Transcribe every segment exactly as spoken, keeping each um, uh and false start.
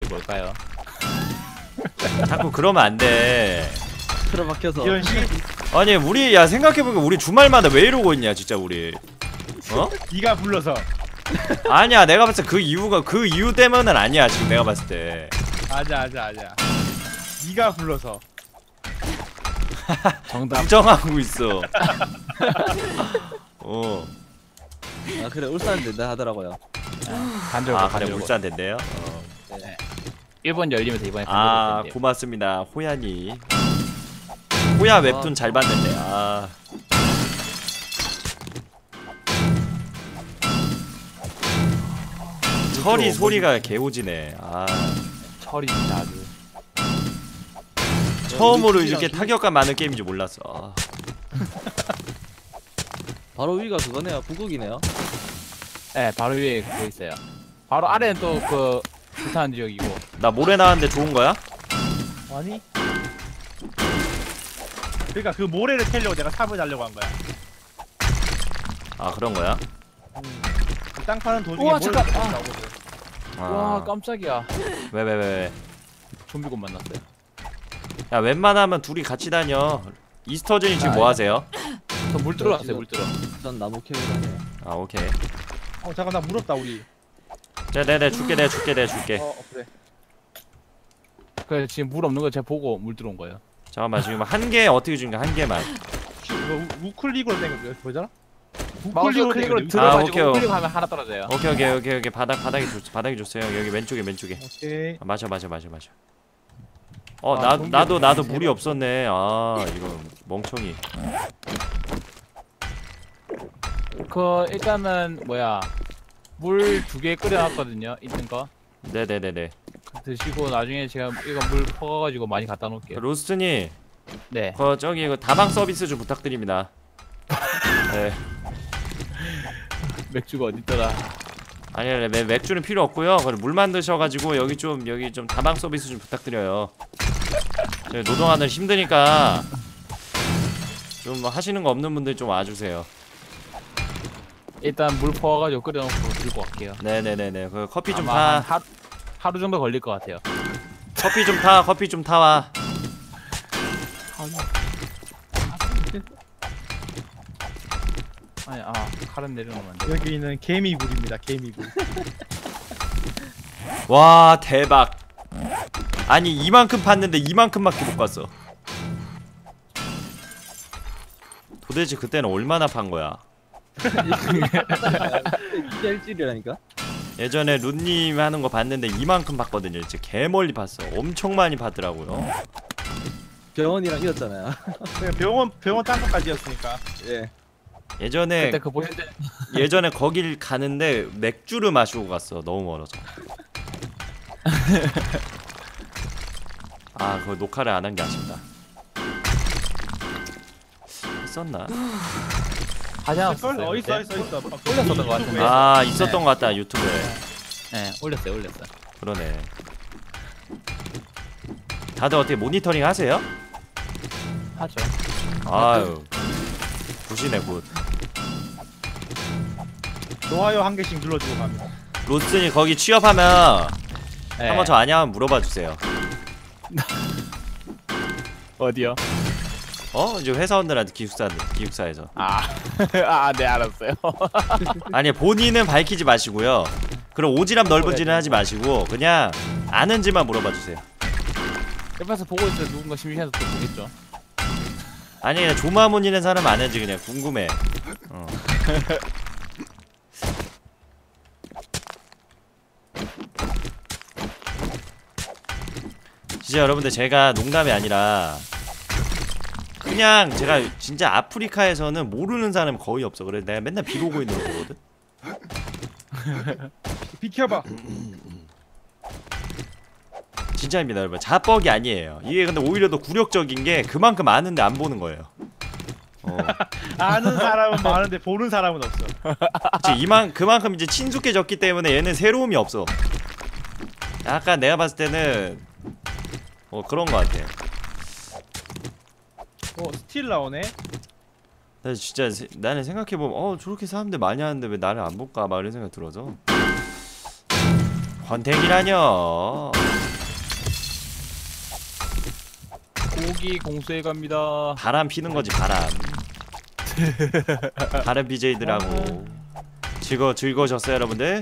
뭘까요? 자꾸 그러면 안돼. 틀어박혀서. 이런 식. 아니 우리 야 생각해보니까 우리 주말마다 왜 이러고 있냐 진짜 우리. 어? 네가 불러서. 아니야 내가 봤을 때 그 이유가 그 이유 때문은 아니야 지금 내가 봤을 때. 아자 아자 아자. 네가 불러서. 정답. 부정하고 있어. 어. 아 그래 울산 된다 하더라고요. 간절. 아 그래 울산 된대요. 어. 네. 일본 열리면서 이번에 아 간절. 고맙습니다 호야니. 호야 웹툰 잘 봤는데. 아. 철이 소리가 개오지네. 아. 철이 진짜 아주. 처음으로 이렇게 타격감 많은 게임인 줄 몰랐어. 아. 바로 위가 그거네요. 북극이네요. 네, 바로 위에 그거 있어요. 바로 아래는 또 그 비슷한 지역이고. 나 모래 나왔는데 좋은 거야? 아니? 그러니까 그 모래를 캐려고 내가 삽을 달려고 한 거야. 아 그런 거야? 그 땅 파는 도중에 우와, 모래를 잠깐! 캐려고 아. 나오거든. 아. 와 깜짝이야. 왜 왜 왜 왜? 좀비곰 만났어요. 야 웬만하면 둘이 같이 다녀. 이스터준이 지금 뭐 하세요? 저 물 들어왔어요. 물 들어. 전 나무 캐고 다녀요. 아 오케이. 어 잠깐 나 물었다 우리. 자 내가 줄게 내가 줄게 내가 줄게. 어, 어 그래. 그래 지금 물 없는 거 제가 보고 물 들어온 거예요. 잠깐만 지금 한 개 어떻게 준가 한 개만. 이거 우- 우클릭으로 된 거 뭐잖아? 마우스 우클릭으로 된 클릭으로 거지. 들어가지고 오케이. 우클릭 하면 하나 떨어져요. 오케이 오케이 오케이 오케이 바닥 바닥에 줬 바닥에 줬어요. 여기 왼쪽에 왼쪽에. 오케이. 아, 마셔 마셔 마셔 마셔. 어 아, 나 좀비 나도 나도 제발. 물이 없었네. 아 이거 멍청이. 그 일단은 뭐야 물 두 개 끓여놨거든요. 있는 거 네네네네. 드시고 나중에 제가 이거 물 퍼가지고 많이 갖다 놓을게요. 로스트니 네. 그 저기 그 다방 서비스 좀 부탁드립니다. 네. 맥주가 어딨더라. 아니 아니 맥- 맥주는 필요 없고요. 그럼 물만 드셔가지고 여기 좀 여기 좀 다방 서비스 좀 부탁드려요. 저희 노동하는 힘드니까 좀 하시는 거 없는 분들 좀 와주세요. 일단 물 퍼가지고 끓여놓고 들고 갈게요. 네네네네. 그 커피 좀 아마 한 타. 하루, 하루 정도 걸릴 것 같아요. 커피 좀 타. 커피 좀 타와. 아니 아 칼은 내려놓으면 안 돼. 여기는 개미굴입니다. 개미굴. 와 대박. 아니 이만큼 팠는데 이만큼밖에 못 갔어. 도대체 그때는 얼마나 판 거야? 짤질이라니까. 예전에 룬님 하는 거 봤는데 이만큼 봤거든요. 진짜 개멀리 봤어. 엄청 많이 봤더라고요. 병원이랑 이었잖아요. 그냥 병원 병원 딴 것까지였으니까. 예. 예전에 그때 그 보실 때 예전에 거길 가는데 맥주를 마시고 갔어. 너무 멀어서. 아, 그거 녹화를 안 한 게 아쉽다. 했었나? 하지 걸 않았어요. 어 있어 그때? 있어 있어. 올렸었던 것 같은데. 아, 있었던 것 같다. 유튜브에. 네 올렸어요 올렸어요. 그러네. 다들 어떻게 모니터링 하세요? 하죠. 아유, 굿이네 굿. 좋아요 한 개씩 눌러주고 갑니다. 로스니 거기 취업하면 네. 한번 저 아냐면 물어봐 주세요. 어디요? 어? 이제 회사원들한테 기숙사 기숙사에서. 아아네 알았어요. 아니 본인은 밝히지 마시고요. 그럼 오지랖 넓은지는 하지 마시고 그냥 아는지만 물어봐 주세요. 옆에서 보고 있어요. 누군가 심심해서 또 보겠죠. 아니 그냥 조마문이는 사람 아는지 그냥 궁금해. 어. 진짜 여러분들 제가 농담이 아니라 그냥 제가 진짜 아프리카에서는 모르는 사람 거의 없어. 그래 내가 맨날 비로그인으로 보거든. 비켜봐. 진짜입니다 여러분. 자뻑이 아니에요. 이게 근데 오히려 더 굴욕적인 게 그만큼 아는데 안 보는 거예요. 어. 아는 사람은 많은데 보는 사람은 없어. 그치, 이만 그만큼 이제 친숙해졌기 때문에 얘는 새로움이 없어. 약간 내가 봤을 때는 어 그런 거 같아. 어 스틸 나오네. 나 진짜 세, 나는 생각해보면 어 저렇게 사람들 많이 하는데 왜 나를 안 볼까 막 이런 생각 들어서. 권태기라뇨. 고기 공수해 갑니다. 바람 피는 거지 바람. 다른 비제이들하고 즐거 즐거우셨어요 여러분들?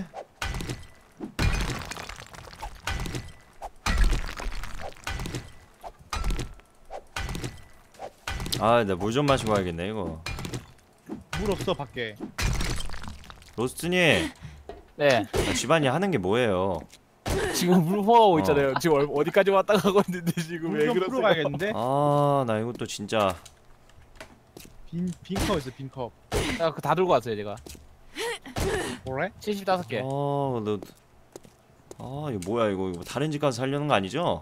아, 나 물 좀 마시고 가야겠네 이거. 물 없어 밖에. 로스트님, 네. 아, 집안이 하는 게 뭐예요? 지금 물 퍼가고 어. 있잖아요. 지금 얼- 어디까지 왔다 가고 있는데 지금 왜 물좀 풀어 그러세요? 가야겠는데? 아, 나 이것도 진짜. 빈 빈컵 있어 빈컵. 아, 그다 들고 왔어요 제가. 뭐래? 칠십오 개. 어, 너. 아, 이거 뭐야 이거 이거 다른 집 가서 살려는 거 아니죠?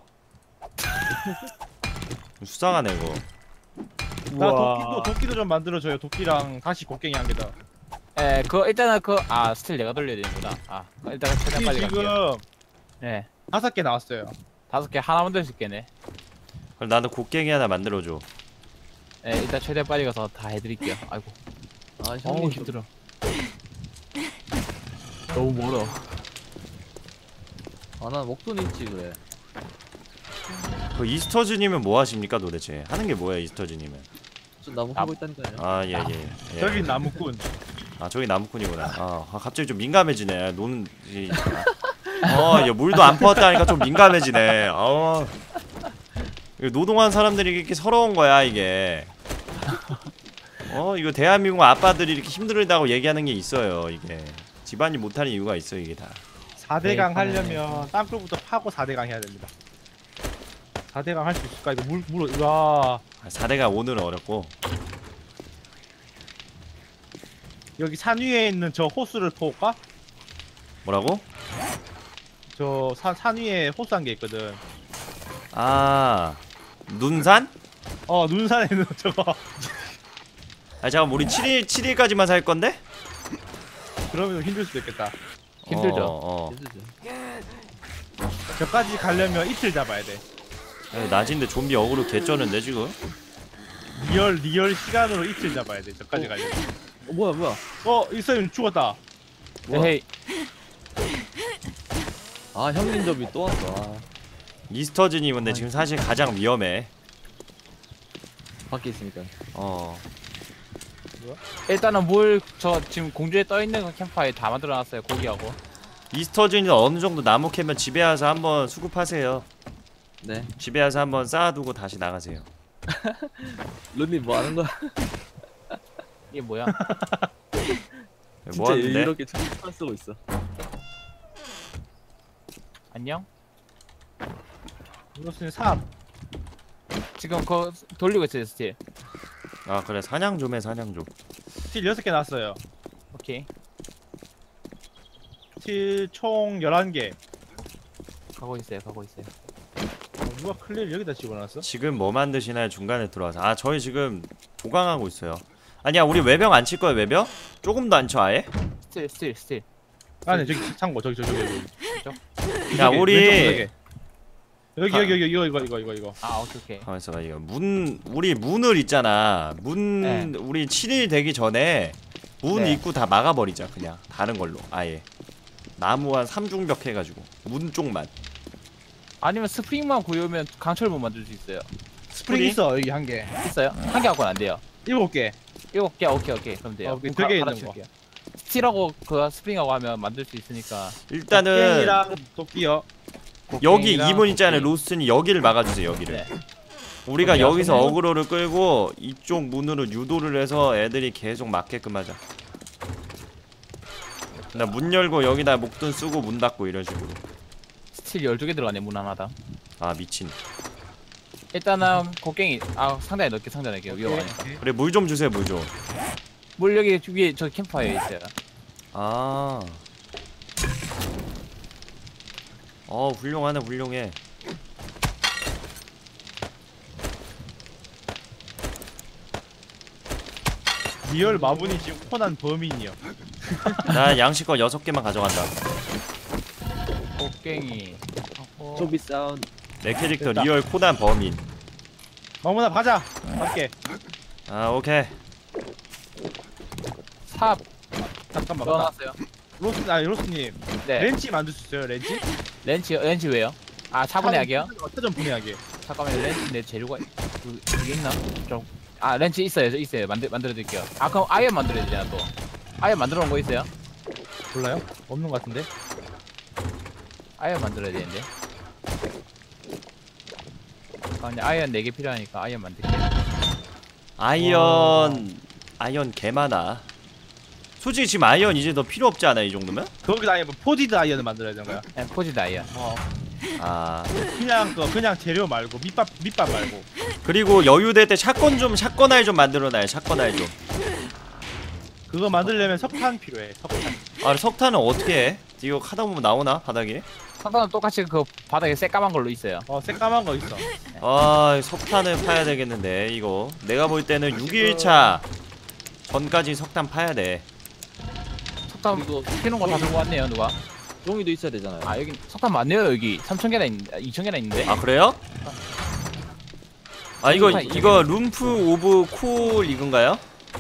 수상하네 이거. 나 우와. 도끼도 도끼도 좀 만들어줘요. 도끼랑 다시 곡괭이 한 개다. 예, 그 일단은 그 아 스틸 내가 돌려야 되는구나. 아, 일단 최대한 빨리 지금 갈게요. 네, 다섯 개 나왔어요. 다섯 개 하나 만들 수 있겠네. 그럼 나도 곡괭이 하나 만들어줘. 예, 일단 최대한 빨리 가서 다 해드릴게요. 아이고, 아 어우 형님 힘들어. 너무 멀어. 아나 목돈 있지 그래. 그 이스터즈님은 뭐 하십니까 도대체? 하는 게 뭐야 이스터즈님은? 좀 나무 아, 하고 있다니까요. 아, 예, 예. 예. 저기 나무꾼. 아, 저기 나무꾼이구나. 아, 아, 갑자기 좀 민감해지네. 노는 이 어, 야, 물도 안 퍼왔다니까 좀 민감해지네. 어. 이거 노동한 사람들이 이렇게 서러운 거야, 이게. 어, 이거 대한민국 아빠들이 이렇게 힘들다고 얘기하는 게 있어요, 이게. 집안이 못하는 이유가 있어, 이게 다. 사 대강 네, 하려면 땅굴부터 파고 사 대강 해야 됩니다. 사 대강 할 수 있을까? 이거 물, 물, 와. 아, 사 대가 오늘은 어렵고. 여기 산 위에 있는 저 호수를 퍼올까? 뭐라고? 저 산, 산 위에 호수 한 개 있거든. 아, 눈산? 어, 눈산에 있는 저거. 아, 잠깐 우리 칠 일, 칠 일까지만 살 건데? 그러면 힘들 수도 있겠다. 힘들죠. 어, 어. 힘들죠. 저까지 가려면 이틀 잡아야 돼. 야, 낮인데 좀비 어그로 개쩌는데 지금? 리얼, 리얼 시간으로 이틀 잡아야 돼. 저까지 가려면. 어 뭐야 뭐야. 어, 이사님 죽었다. 뭐야? 헤이, 아 형님 접이 또 왔어. 아, 이스터즈님 근데 지금 사실 가장 위험해. 밖에 있으니까. 어. 일단은 물 저 지금 공중에 떠 있는 그 캠프파이어 다 만들어놨어요. 고기하고. 이스터즈님 어느 정도 나무 캐면 집에 와서 한번 수급하세요. 네. 집에 와서 한번 쌓아두고 다시 나가세요. 룬님 뭐 하는 거야? 이게 뭐야? 뭐 진짜 하는데? 이렇게 춤 쓰고 있어. 안녕? 이것은 삽. 지금 그 돌리고 있어요 스틸. 아 그래 사냥 좀 해 사냥 좀. 스틸 여섯 개 나왔어요. 오케이. 스틸 총 열한 개. 가고 있어요. 가고 있어요. 어, 누가 클리를 여기다 집어놨어? 지금 뭐 만드시나요? 중간에 들어와서. 아 저희 지금 보강하고 있어요. 아니야 우리 외벽 안 칠 거야 외벽? 조금도 안 쳐 아예? 스틸 스틸 스틸. 아니 저기 창고 저기 저기 저기. 저기. 야 이쪽에, 우리 왼쪽 여기 아. 여기 여기 이거 이거 이거 이거 이거. 아 오케이 오케이. 가만 있어봐 이거 문 우리 문을 있잖아 문 네. 우리 칠 일 되기 전에 문 네. 입구 다 막아버리자 그냥 다른 걸로 아예 나무 한 삼중벽 해가지고 문 쪽만. 아니면 스프링만 구우면 강철문 만들 수 있어요. 스프링 스프링? 있어 여기 한 개. 있어요? 한 개 갖고는 안 돼요. 일곱 개. 일곱 개 오케이 오케이 그럼 돼요. 어, 그 그럼 되게 가- 있는 거. 갈아칠게요. 스틸하고 그 스프링하고 하면 만들 수 있으니까. 일단은 땡이랑 도끼요. 여기 곡괭이랑 이문 있잖아요 곡괭이. 로스트니 여기를 막아주세요 여기를. 네. 우리가 그럼 여기서 여기는- 어그로를 끌고 이쪽 문으로 유도를 해서 애들이 계속 막게끔 하자. 나 문 열고 여기다 목돈 쓰고 문 닫고 이런 식으로. 스틸 열두 개 들어가네 문 하나당. 아 미친. 일단은 곡괭이 아 상당히 넓게 상자낼게요 위험하니까. 그래 물 좀 주세요 물 좀. 물 여기 위에 저 캠프파이어 있어요. 아. 어 훌륭하네 훌륭해. 리얼 마분이 지금 코난 범인이요. 나 양식권 여섯 개만 가져간다. 곡괭이 하고 좀비 사운드. 내 캐릭터 됐다. 리얼 코난 범인. 마무나 가자. 함께. 아 오케이. 삽 잠깐만. 맞다. 넣어놨어요. 로스 아 로스님 네. 렌치 만들 수 있어요 렌치? 렌치 렌치 왜요? 아 차분하게요? 어떤 분해하게. 잠깐만요. 렌치 내 재료가 그, 그게 있나? 좀. 아 렌치 있어요. 저 있어요. 만들 만들어 드릴게요. 아 그럼 아이언 만들어야 되잖아 또. 아이언 만들어 놓은 거 있어요? 몰라요? 없는 것 같은데. 아이언 만들어야 되는데. 아니 아이언 네 개 필요하니까 아이언 만들게. 아이언 아이언 개 많아. 솔직히 지금 아이언 이제 너 필요 없지 않아 이 정도면? 거기다 아예 뭐 포지드 아이언을 만들어야 되는 거야. 네, 포지드 아이언. 어. 아 그냥 그 그냥 재료 말고 밑밥 밑밥 말고. 그리고 여유될 때 샷건 좀 샷건 아이 좀 만들어놔요. 샷건 아이 좀. 그거 만들려면 석탄 필요해. 석탄. 아 석탄은 어떻게 해? 이거 하다 보면 나오나 바닥에? 상단은 똑같이 그 바닥에 새까만 걸로 있어요. 어 새까만 거 있어. 아 석탄을 파야 되겠는데 이거 내가 볼 때는 육 일차 전까지 석탄 파야 돼. 석탄 그리고 피는 거 다 들고 왔네요 누가? 종이도 있어야 되잖아요. 아 여기 석탄 많네요 여기. 삼천 개나 있, 이천 개나 있는데. 아 그래요? 아 이거 석탄 이거 룸프 오브 콜 이건가요?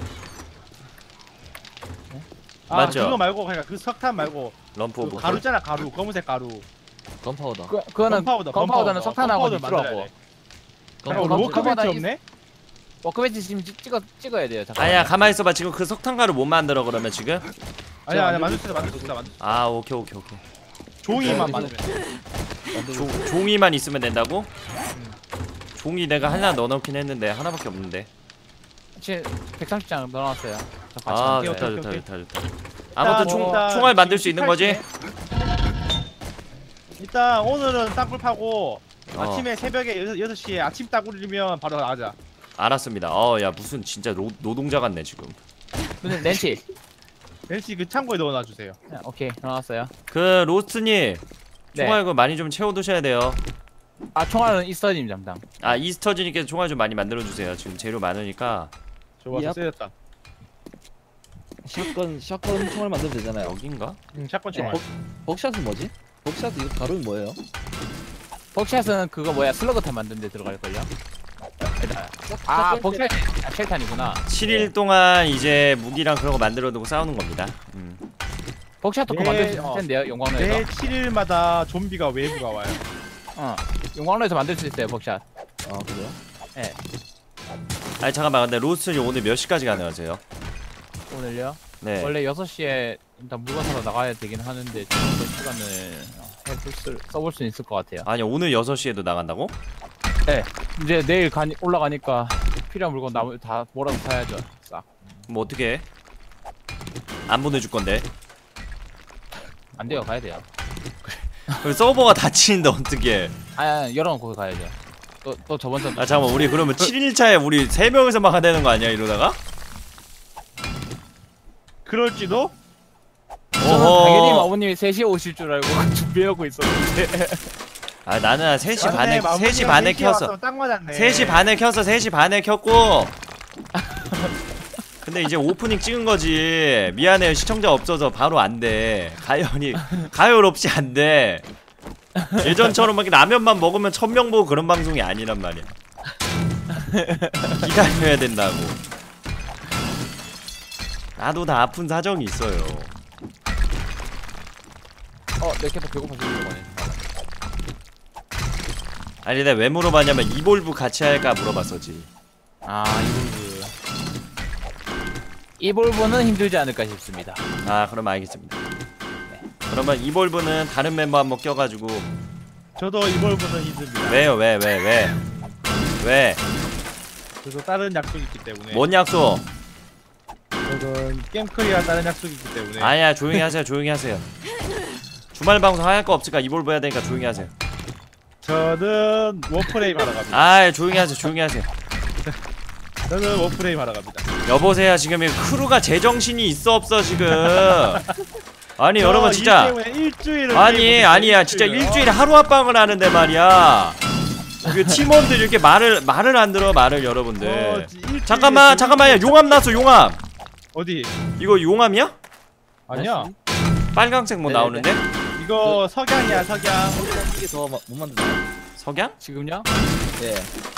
아, 맞죠? 그거 말고 그러니까 그 석탄 말고 럼프 그 오브 가루 콜. 있잖아 가루 검은색 가루. 건파우더. 그 그거는 건파우더, 건파우더는 건파우더. 석탄하고 건파우더 필요하고. 만들어야 돼. 그럼 어, 건- 워크벤치 건파우더 없네? 워크벤치 지금 찍- 찍어 찍어야 돼요. 잠깐. 아니야 가만히 있어봐. 지금 그 석탄 가루 못 만들어 그러면 지금? 아니야 아니야 만들 만들 수 수 있어 만들 수 있어 만들 수 있어. 아 오케이 오케이 오케이. 종이만 네, 만들면 돼. 만들고 조, 종이만 있으면 된다고? 종이 내가 하나 넣어놓긴 했는데 하나밖에 없는데. 지금 백삼십 장 넣어놨어요. 저 같이 아 만들어요. 좋다 오케이, 좋다 오케이. 좋다 좋다. 아무튼 총, 일단 총알 만들 수 지금 있는 거지? 일단 오늘은 땅굴 파고 어. 아침에 새벽에 여섯 시에 아침 딱 울리면 바로 나가자. 알았습니다. 어야 무슨 진짜 노, 노동자 같네 지금. 근데 렌치. 벤시 그 창고에 넣어놔 주세요. 네, 오케이 넣어놨어요. 그 로스트님 네. 총알 그 많이 좀 채워두셔야 돼요. 아 총알은 이스터님 담당. 아 이스터즈님께서 총알 좀 많이 만들어주세요. 지금 재료 많으니까. 좋아서 얍. 쓰였다. 샷건 샷건 총알 만들면 되잖아요. 여긴가? 응 샷건 네. 총알. 벅샷은 뭐지? 벅샷 이거 가루는 뭐예요? 벅샷은 그거 뭐야 슬러그탄 만드는데 들어갈걸요? 아 벅샷 아 쉘탄이구나. 칠 일 동안 이제 무기랑 그런 거 만들어두고 싸우는 겁니다. 음. 벅샷도 그거 네, 만들 수 있을 어. 텐데요 용광로에서. 매 칠 일마다 좀비가 외부가 와요. 어 용광로에서 만들 수 있어요 벅샷. 아 그래요? 아니 잠깐만 근데 로스트님 오늘 몇 시까지 가능하세요? 오늘요? 네. 원래 여섯 시에 일단 물건 사러 나가야 되긴 하는데 지금 그 시간을 해볼 수, 써볼 수 있을 것 같아요. 아니 오늘 여섯 시에도 나간다고? 이제 내일 가니, 올라가니까 필요한 물건 나무 다 몰아서 사야죠. 싹. 뭐 어떻게 해? 안 보내줄 건데. 안 돼요. 가야 돼요. 그럼 서버가 닫히는데 어떻게 해? 아 열어놓고 가야죠. 또, 또 저번 주. 아 잠깐만 우리 그러면 칠 일차에 우리 세 명이서 막 되는 거 아니야 이러다가? 그럴지도? 저는 어허. 당연히 마모님이 세 시에 오실 줄 알고 준비해놓고 있었는데. 아 나는 한 세 시 반에 맞네, 세 시 마무리가 반에 세 시에 켰어. 와서 딱 맞았네. 세 시 반에 켰어. 세 시 반에 켰고. 근데 이제 오프닝 찍은 거지. 미안해요. 시청자 없어서 바로 안 돼. 가연이 가열 없이 안 돼. 예전처럼 막 라면만 먹으면 천 명 보고 그런 방송이 아니란 말이야. 기다려야 된다고. 나도 다 아픈 사정이 있어요. 어, 내 캐릭터 배고파서 이러거네. 아니 내가 왜 물어봤냐면 이볼브 같이 할까 물어봤었지. 아, 이볼브. 이볼브는 힘들지 않을까 싶습니다. 아 그럼 알겠습니다. 그러면 이볼브는 다른 멤버 한번 껴가지고. 저도 이볼브는 힘듭니다. 왜요 왜 왜 왜 왜? 그래서 다른 약속이 있기 때문에. 뭔 약속? 저는 게임크리아 다른 약속이 있기 때문에. 아니야 조용히 하세요 조용히 하세요. 주말 방송 할 거 없으니까 이볼브 해야 되니까 조용히 하세요. 저는 워프레임 하러 갑니다. 아 조용히 하세요 조용히 하세요. 저는 워프레임 하러 갑니다. 여보세요 지금 이 크루가 제정신이 있어 없어 지금. 아니 저 여러분 일 진짜 때문에 일주일을 아니 게임을 아니야 했어요, 진짜 일주일을. 일주일에 하루 합방을 하는데 말이야. 그 팀원들 이렇게 말을 말을 안 들어 말을 어, 여러분들. 지- 일주일에 잠깐만 그- 잠깐만요 용암 났어 용암. 어디? 이거 용암이야? 아니야. 빨강색 뭐 네네네. 나오는데? 이거 석양이야 석양. 이게 더 못 만드나요? 석양? 지금요? 네.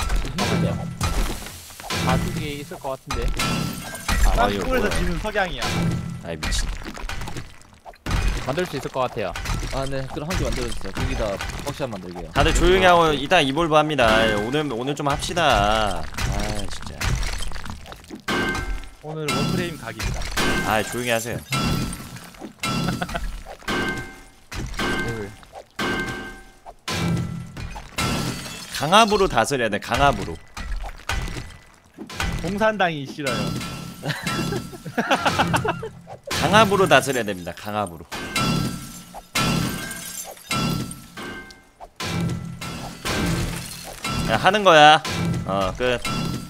다 그게 있을 것 같은데. 아 이거 땅굴에서 뭐야? 지는 석양이야. 아이 미친. 만들 수 있을 것 같아요. 아, 네. 그럼 한 개 만들어주세요. 거기다 벅샷 만들게요. 다들 조용히 하고 이따 이볼브 합니다. 오늘 오늘 좀 합시다. 아 진짜. 오늘 원프레임 각입니다. 아 조용히 하세요. 강압으로 다스려야 돼. 강압으로. 공산당이 싫어요. 강압으로 다스려야 됩니다. 강압으로. 야, 하는 거야. 어, 끝.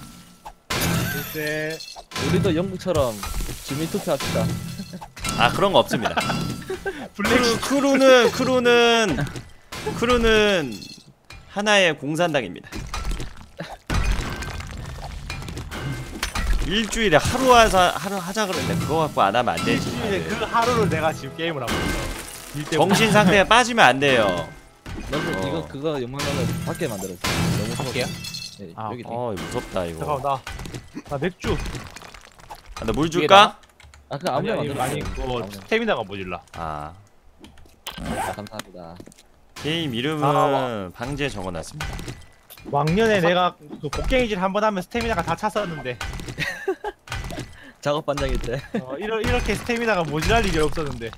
글쎄. 우리도 영국처럼 주민 투표합시다. 아, 그런 거 없습니다. 블랙 크루, 크루는 크루는 크루는 하나의 공산당입니다. 일주일에 하루 하자 하루 하자 그러는데 그거 갖고 안 하면 안 되지. 일주일에 그 하루를 내가 지금 게임을 하고 있어. 일 때문에. 정신 상태에 빠지면 안 돼요. 너도 어. 이거 그거 영만하면 밖에 만들었어. 너무 밖에요? 네, 아, 여기. 어, 무섭다 이거. 잠깐만 나. 나 맥주. 아, 나 물 줄까? 아, 그 아니 아무나 아니 만들어. 아니 그거 스태미나가 모질라. 아, 아, 감사합니다. 게임 이름은 아, 방제 적어놨습니다. 왕년에 내가 그 곡괭이질 한 번 하면 스태미나가 다 찼었는데 작업 반장일 때. 어, 이러, 이렇게 스태미나가 모질랄 일이 없었는데.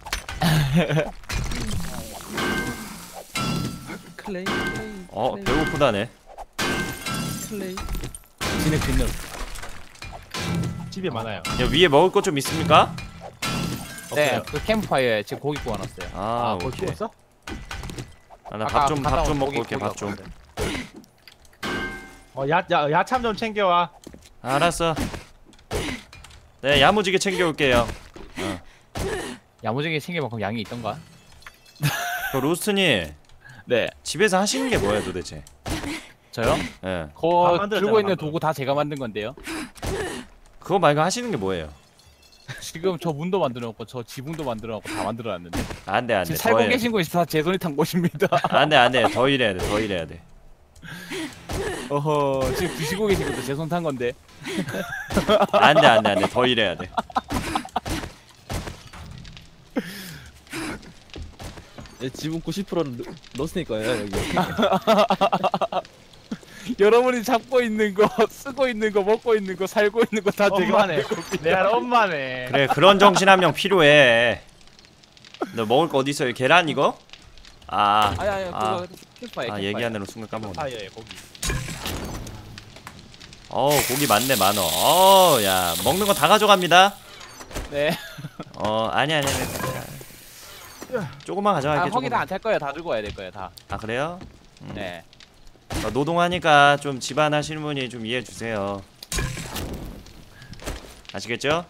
클레이, 클레이. 어, 클레이, 배고프다네. 클레이. 진흙 진흙. 집에 많아요. 야, 위에 먹을 것 좀 있습니까? 네, 없어요. 그 캠프파이어에 지금 고기 구워놨어요. 아, 아, 그거 오케이. 죽었어? 아, 나 아까 밥 좀 갔다 밥 좀 온 먹고 고기 올게. 밥 좀. 구워놨어요. 어, 야, 야, 야참 좀 챙겨와. 알았어. 네, 야무지게 챙겨올게요. 어. 야무지게 챙겨만큼 양이 있던가? 그 로스트님 네. 집에서 하시는 게 뭐예요 도대체? 저요? 예. 거 만들었잖아, 들고 있는 방금. 도구 다 제가 만든 건데요. 그거 말고 하시는 게 뭐예요? 지금 저 문도 만들어놓고 저 지붕도 만들어놓고 다 만들어놨는데 안돼 안돼. 지금 살고 계신 곳이 다 제 손이 탄 곳입니다. 안돼 안돼. 더 일해야 돼. 더 일해야 돼. 어허 지금 드시고 계신 것도 제 손 탄 건데. 안돼 안돼 안돼. 더 일해야 돼. 예, 지분 구십 퍼센트는 로스니 거예요, 여기. 여러분이 잡고 있는 거, 쓰고 있는 거, 먹고 있는 거, 살고 있는 거 다 제가 엄마네. 만든 겁니다. 내가 엄마네. 그래 그런 정신 한 명 필요해. 너 먹을 거 어디 있어요? 계란 이거? 아. 아니 아니 아. 그거 캠프파이어. 아 얘기하느라 순간 까먹었네. 파이어에 고기. 어우 고기 많네 많어. 어우 야 먹는 거 다 가져갑니다. 네. 어 아니 아니 아니. 조금만 가져갈게. 아 거기 조금만. 다안 탈 거예요. 다 들고 와야 될 거예요. 다. 아 그래요? 음. 네. 어, 노동하니까 좀 집안 하시는 분이 좀 이해해 주세요. 아시겠죠?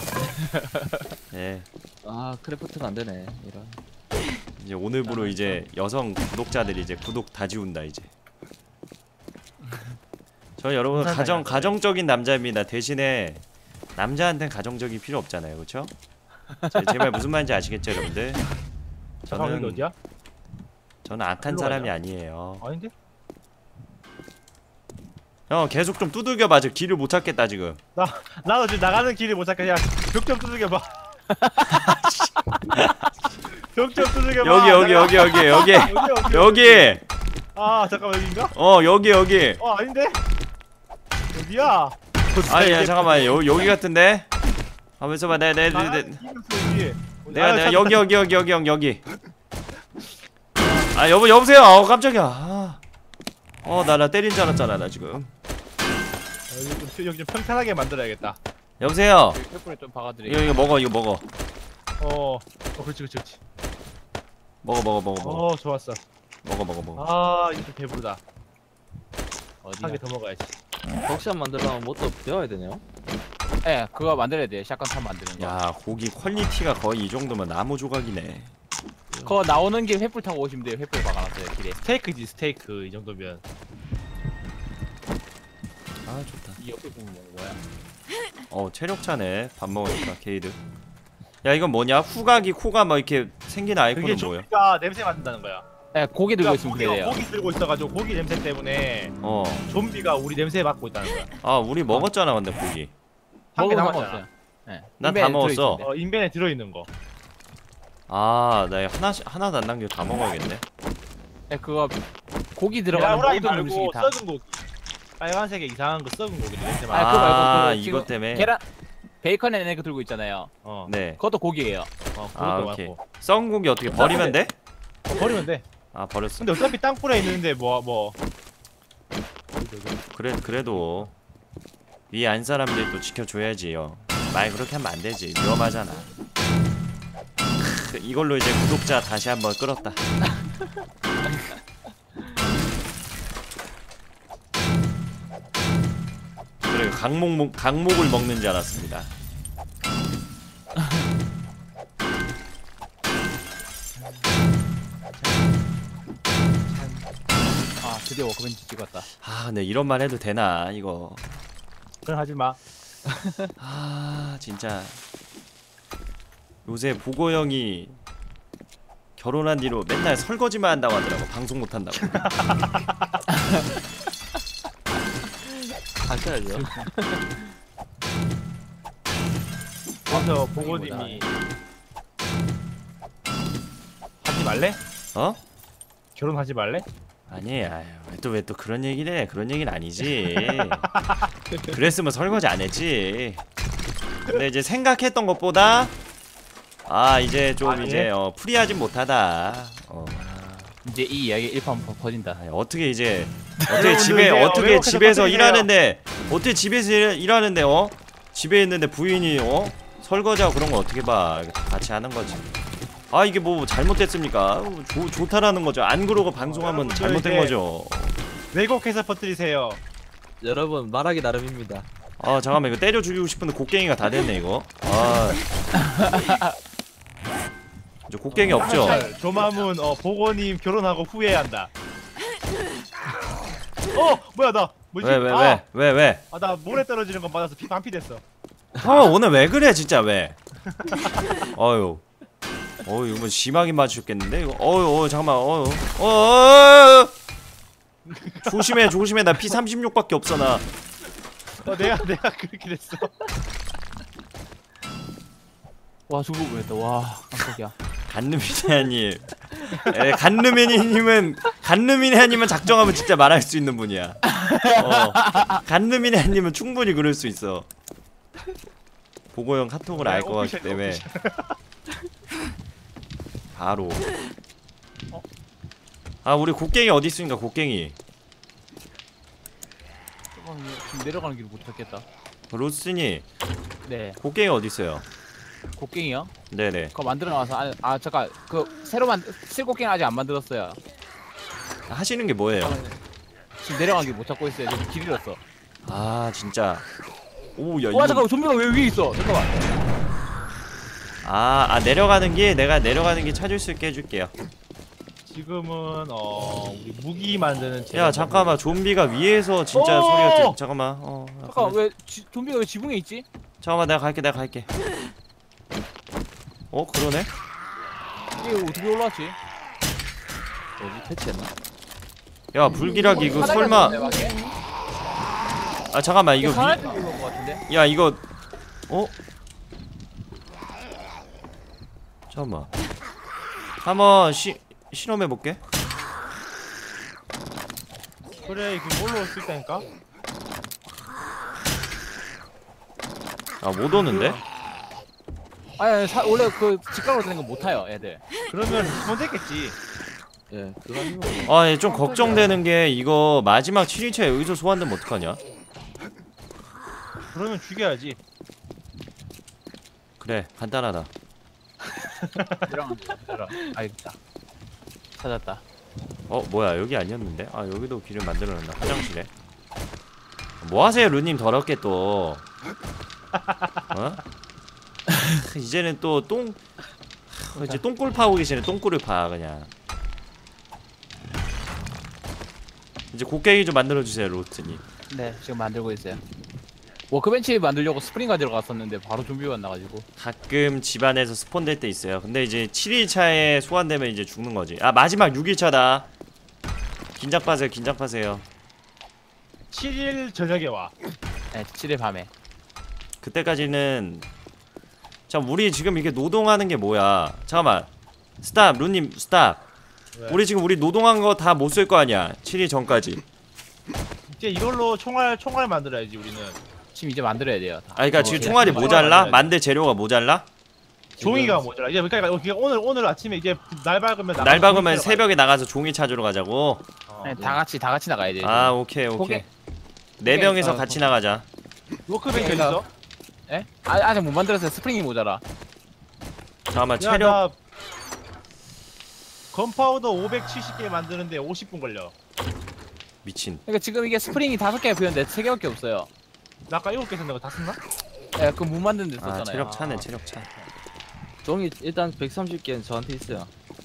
네. 아, 크래프트가 안 되네. 이런. 이제 오늘부로 이제 여성 구독자들이 이제 구독 다 지운다 이제. 저 여러분 가정 가정적인 남자입니다. 대신에 남자한테는 가정적이 필요 없잖아요, 그렇죠? 제 말 무슨 말인지 아시겠죠, 여러분들? 잠깐만 여기 저는 어디야? 저는 악한 일로 사람이 가자. 아니에요. 아닌데? 형 계속 좀 두들겨 봐. 저 길을 못 찾겠다 지금. 나 나도 지금 나가는 길이 못 찾게. 벽좀 두들겨 봐. 벽 좀 두들겨 봐. 여기 여기 여기 여기 여기 여기 여기. 아 잠깐만 여기인가? 어 여기 여기. 어 아닌데? 어디야? 아니 야 잠깐만 여 여기 같은데. 한번 있어봐. 내내 내 내. 나가는 길이 없어, 여기. 내가 아, 내가 찾았다. 여기 여기 여기 여기 여기 여기. 아 여보 여보세요. 어 깜짝이야. 아. 어나 나 때린 줄 알았잖아 나 지금. 여기 좀, 여기 좀 평탄하게 만들어야겠다. 여보세요. 횃불에 좀 이거 박아드릴게요. 이거 먹어 이거 먹어. 어, 어 그렇지 그렇지 그렇지. 먹어 먹어 먹어 먹어 어 좋았어. 먹어 먹어 먹어. 아 이제 좀 배부르다. 어디? 한 개 더 먹어야지. 벅샷 만들려면 뭐 또 배워야 되네요. 네, 그거 만들어야 돼요. 샷건 탄 만드는 거. 야 고기 퀄리티가 거의 이 정도면 나무 조각이네. 그거 나오는 길 횃불 타고 오시면 돼요. 횃불 박아놨어요 길에. 스테이크지 스테이크 이 정도면. 아 좋다. 이 옆에 보면 뭐- 뭐야? 어 체력차네. 밥 먹으니까 게이드. 야 이건 뭐냐? 후각이 코가 막 이렇게 생긴 그게 아이콘은 뭐예요? 좀비가 냄새 맡는다는 거야. 네, 고기 들고 있으면 고기가 그래요. 고기 들고 있어가지고 고기 냄새 때문에 어. 좀비가 우리 냄새 맡고 있다는 거야. 아 우리 먹었잖아 근데 고기. 한 개 먹은 남았잖아. 상관없어요. 네. 난 인벤에 다 먹었어. 들어있는데. 어 인벤에 들어있는 거. 아, 나 이거 하나씩 하나도 안 남겨 다 먹어야겠네. 네, 그거 고기 야, 들어가는 후라이 모든 말고 음식이 다. 썩은 고기. 빨간색에 이상한 거 썩은 고기 냄새 아, 맡아. 그거 말고 아, 그 이것 지금 때문에. 계란 베이컨에 내거 들고 있잖아요. 어. 네. 그것도 고기예요. 어, 그것도 아, 오케이. 많고. 썩은 고기 어떻게 버리면 돼? 어, 버리면 돼. 아, 버렸어. 근데 어차피 땅굴에 있는데 뭐 뭐. 그래 그래도 위에 안 사람들도 지켜줘야지요. 말 그렇게 하면 안 되지. 위험하잖아. 크, 이걸로 이제 구독자 다시 한번 끌었다. 그래 강목 먹- 강목을 먹는 줄 알았습니다. 아, 드디어 워크벤치 찍었다. 아 근데 이런 말 해도 되나 이거. 그럼 하지 마. 아 진짜 요새 보고 형이 결혼한 뒤로 맨날 설거지만 한다고 하더라고. 방송 못 한다고. 하셔야죠. 그래서 보고님이 하지 말래? 어? 결혼하지 말래? 아니, 아유, 또 왜 또 그런 얘기를 해? 그런 얘기는 아니지. 그랬으면 설거지 안 했지. 근데 이제 생각했던 것보다 아 이제 좀 아, 예? 이제 어, 프리하진 못하다. 어, 이제 이 이야기 일판 퍼진다. 아니, 어떻게 이제 어떻게 여러분들 집에 이제 어떻게 외국에서 집에서 퍼뜨리세요. 일하는데 어떻게 집에서 일, 일하는데 어 집에 있는데 부인이 어 설거지하고 그런 거 어떻게 봐? 이거 다 같이 하는 거지. 아 이게 뭐 잘못됐습니까? 좋 좋다라는 거죠. 안 그러고 방송하면 여러분들 잘못된 이제- 거죠. 왜곡해서 퍼뜨리세요. 여러분 말하기 나름입니다. 아 잠깐만 이거 때려 죽이고 싶은데 곡괭이가 다 됐네 이거. 아 이제 곡괭이 없죠? 조마문 어 보고님 결혼하고 후회한다. 어 뭐야 나 뭐지? 왜 왜 아, 왜 왜 왜? 아, 나 모래 떨어지는 거 맞아서 피 반피 됐어. 형 오늘 왜 그래 진짜 왜? 어유. 어 이거 뭐 심하게 맞으셨겠는데 이거. 어유 어 잠깐만 어유. 어, 어, 어. 조심해 조심해 나 피 삼십육밖에 없어 나. 어 내가 내가 그렇게 됐어. 와, 죽을 뻔했다. 와, 깜짝이야. 간누미니아님. 에, 간누미니님은 간누미니아님은 작정하면 진짜 말할 수 있는 분이야. 어. 간누미니아님은 충분히 그럴 수 있어. 보고 형 카톡을 알 것 같기 오피셜, 때문에 바로. 아 우리 곡괭이 어디 있습니까 곡괭이? 조금 지금 내려가는 길을 못 찾겠다. 로스니 네, 곡괭이 어디 있어요? 곡괭이요? 네네. 그거 만들어 놔서 아, 아 잠깐 그 새로 만 실곡괭이 아직 안 만들었어요. 하시는 게 뭐예요? 지금 내려가는 길 못 찾고 있어요. 지금 길 잃었어. 아 진짜. 오야 와 이거. 잠깐 좀비가 왜 위에 있어? 잠깐만. 아, 아 내려가는 길 내가 내려가는 길 찾을 수 있게 해줄게요. 지금은 어 우리 무기 만드는 야 재료 잠깐만 좀비가 위에서 진짜 오! 소리가 들. 잠깐만. 어. 잠깐 왜 지, 좀비가 왜 지붕에 있지? 잠깐만 내가 갈게 내가 갈게. 어 그러네. 이게 어떻게 올라왔지? 어디 패치했나? 야 불기라기 이거 사다리가 설마. 있는데, 막에? 아 잠깐만 이거 이거 사다리 위. 뚫린 것 같은데? 야 이거. 어? 잠깐만. 한번 시 실험해 볼게. 그래 이거 올라올 수 있다니까. 아 못 오는데? 아니, 아니 사, 원래 그 직각으로 되는 거 못 타요 애들. 그러면 못 됐겠지. 예, 그거 아니고. 아, 좀 걱정되는 게 이거 마지막 칠 일차에 여기서 소환되면 어떡하냐? 그러면 죽여야지. 그래, 간단하다. 내려가는 길 기다려. 알겠다. 찾았다. 어, 뭐야, 여기 아니었는데? 아, 여기도 길을 만들어놨나? 화장실에. 뭐 하세요, 루님 더럽게 또. 어? 이제는 또 똥, 이제 똥꿀 파고 계시네, 똥꿀을 파, 그냥. 이제 곡괭이 좀 만들어주세요, 로트님. 네, 지금 만들고 있어요. 워크벤치 만들려고 스프링 가지러 갔었는데 바로 좀비가 나가지고. 가끔 집안에서 스폰될 때 있어요. 근데 이제 칠 일차에 소환되면 이제 죽는 거지. 아, 마지막 육 일차다. 긴장 파세요, 긴장 파세요. 칠 일 저녁에 와. 네, 칠 일 밤에. 그때까지는 자 우리 지금 이렇게 노동하는 게 뭐야? 잠깐만 스탑 루님 스탑. 왜? 우리 지금 우리 노동한 거 다 못 쓸 거 아니야. 칠 일 전까지. 이제 이걸로 총알 총알 만들어야지 우리는. 지금 이제 만들어야 돼요. 다. 아 그러니까 어, 지금 예. 총알이 총알 모자라? 만들어야 돼. 만들 재료가 모자라? 종이가 모자라. 이제 그러니까 그러니까 오늘 오늘 아침에 이제 날 밝으면 나가서 날 박으면 종이 새벽에 나가서 종이 찾으러 가자고. 어. 네, 다 같이 다 같이 나가야 돼요. 아 오케이 오케이. 고개- 네 고개- 명이서 어, 같이 고개- 나가자. 워크ben치 그러니까- 있어? 예? 아, 아직 못 만들었어요. 스프링이 모자라. 잠깐만 야, 체력. 나 건파우더 오백칠십 개 만드는데 오십 분 걸려. 미친. 그러니까 지금 이게 스프링이 다섯 개가 비었는데 세 개밖에 없어요. 나 아까 일곱 개 썼는데 그거 다 썼나? 예, 그 못 만드는 데 아 썼잖아요. 체력 차네 체력 차. 종이 일단 백삼십 개는 저한테 있어요.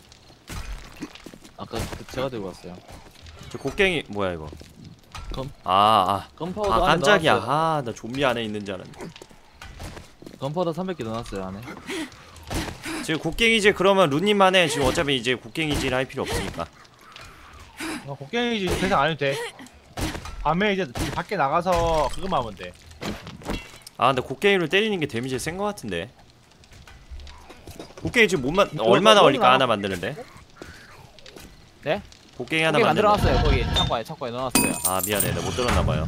아까 그 제가 들고 왔어요. 저 곡괭이 뭐야 이거? 검- 아, 건파우더 아, 아 안에 깜짝이야. 넣어놨어요. 아, 나 좀비 안에 있는 줄 알았네. 건파우더 삼백 개 넣어놨어요 안에. 지금 곡괭이질 그러면 루님만에 지금 어차피 이제 곡괭이질 할 필요 없으니까. 어, 곡괭이지 대상 안 해도 돼. 밤에 이제 밖에 나가서 그거만 하면 돼. 아, 근데 곡괭이로 때리는 게 데미지 센 거 같은데. 곡괭이 지금 못만 이거 얼마나 너무 걸릴까 나와. 하나 만드는데? 네? 곡괭이 하나 거기 만드는. 만들어놨어요. 거기 창고에 창고에 넣어놨어요. 아, 미안해. 나 못 들었나 봐요.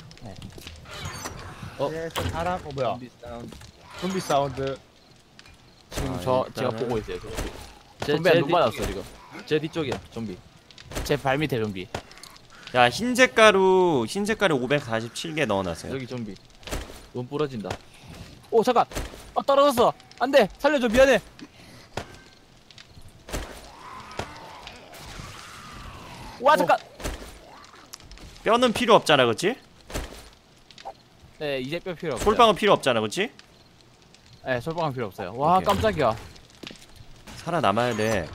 어? 네, 저 사람 어 뭐야? 좀비 사운드. 좀비 사운드. 지금 아, 저 일단은- 제가 보고 있어요. 저. 제, 좀비가 제 눈 뒤- 맞았어 지금. 제 뒤쪽이야 좀비. 제 발 밑에 좀비. 야, 흰색 가루, 흰색 가루 오백사십칠 개 넣어 놨어요. 여기 좀비. 눈 부러진다. 오 잠깐. 아 떨어졌어. 안돼. 살려줘. 미안해. 와 어. 잠깐. 뼈는 필요 없잖아, 그렇지? 네 이제 뼈 필요 없어요. 솔방울 필요 없잖아, 그렇지? 네 솔방울 필요 없어요. 와 오케이. 깜짝이야. 살아남아야 돼.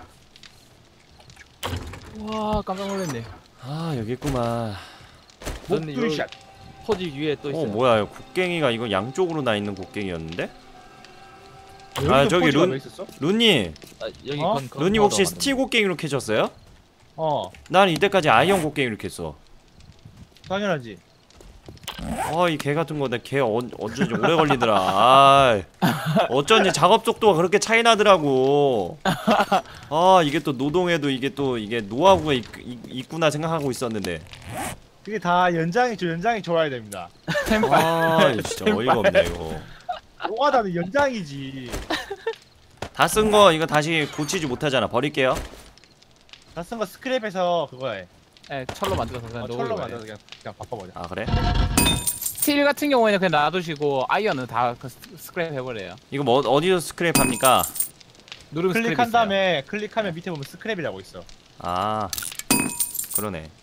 와 깜짝 놀랐네. 아, 여기 있구만. 저는 목줄샷. 포지 위에 또 어, 있어요. 뭐야? 이거 곡괭이가 이거 양쪽으로 나 있는 곡괭이였는데? 여기도 아, 저기 포즈가 룬- 왜 있었어? 루님, 아, 여기 어? 건, 건 루님 혹시 파우더 스틸 곡괭이로 캐셨어요? 어, 난 이때까지 아이언 곡괭이로 캤어. 당연하지. 아, 이 개 같은 거, 내 개 어, 어쩐지 오래 걸리더라. 아, 어쩐지 작업 속도가 그렇게 차이 나더라고. 아, 이게 또 노동에도 이게 또 이게 노하우가 있, 있, 있구나 생각하고 있었는데. 그게 다 연장이 저 연장이 좋아야 됩니다. 아, 이거 진짜 어이가 없네 이거. 노가다는 연장이지. 다 쓴 거 이거 다시 고치지 못하잖아. 버릴게요. 다 쓴 거 스크랩해서 그거 해. 네 철로 만들어서 그냥 어, 놓으려고 철로 해요. 만들어서 그냥 그냥 바꿔버려. 아, 그래? 스틸 같은 경우에는 그냥 놔두시고 아이언은 다 그 스크랩 해버려요. 이거 뭐 어디서 스크랩 합니까? 누르면 스크랩 클릭한 있어요. 다음에 클릭하면 밑에 보면 스크랩이라고 있어. 아, 그러네.